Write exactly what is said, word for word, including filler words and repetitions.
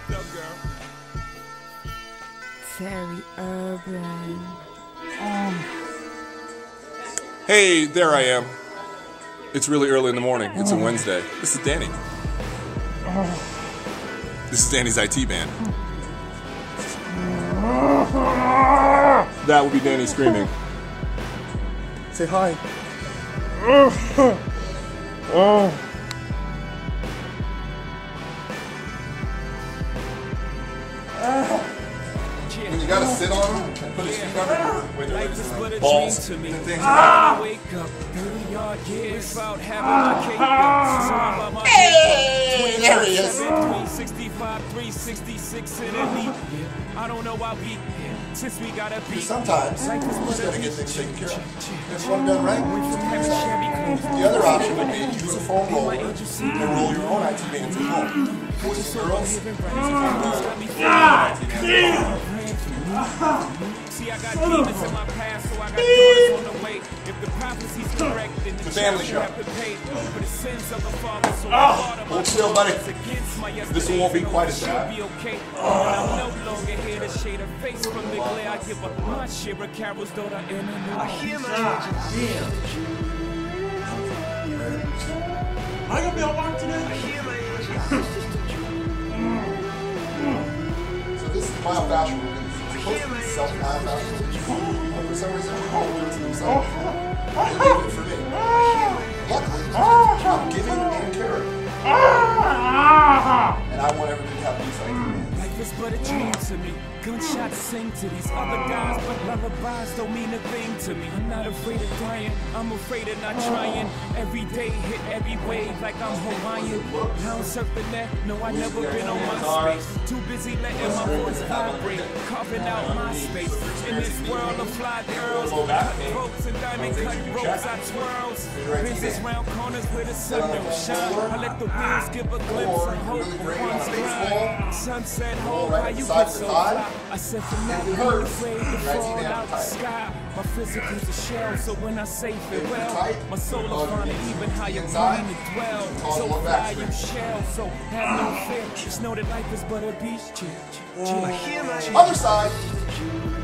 Very urban. Hey, there I am. It's really early in the morning. It's a Wednesday. This is Danny. This is Danny's I T band. That would be Danny screaming. Say hi. When you gotta sit on him and put his feet under when they're like balls and things. Hey, there he is. three sixty-five, three sixty-six in me. I don't know why we since we gotta be. Sometimes you just gotta get things taken care of. That's what I'm done right. The other option would be use a foam roller and roll your own I T bands at home. Boys and girls, see, I got demons in my past, so I got doors on the way. If the prophecy's correct, then the family show have to pay for the sins of the father. So hold still, buddy. This one won't be quite as bad. I'm no longer here to shade a face from the glare. I give up my share of carols, though the enemy. I hear my angels. Am I gonna be on one today? I hear my angels. So this is myofascial relief. Self-myofascial relief. For some reason, we all do it to themselves. They do it for me. Luckily, I'm giving and caring. And I want everybody to have peace like me. Life is but a dream to me. Gunshots sing to these other guys, but lullabies don't mean a thing to me. I'm not afraid of dying, I'm afraid of not trying. Every day hit every wave like I'm Hawaiian. Now I'm surfing that, no I never been on my space. Too busy letting my voice vibrate, carving out my space. In this world of fly girls, cut ropes and diamond cut ropes I twirls. Business round corners where the sun don't shine. I let the wheels give a glimpse of hope for one's grind. Sunset home, why you get so fly? I said for not being afraid to fall out the sky. My physical's a shell, so when I say farewell, my soul will find it even higher green to dwell. So fly you shell, so have no fear. Just know that life is but a beach. Chill, chill, chill. Other side.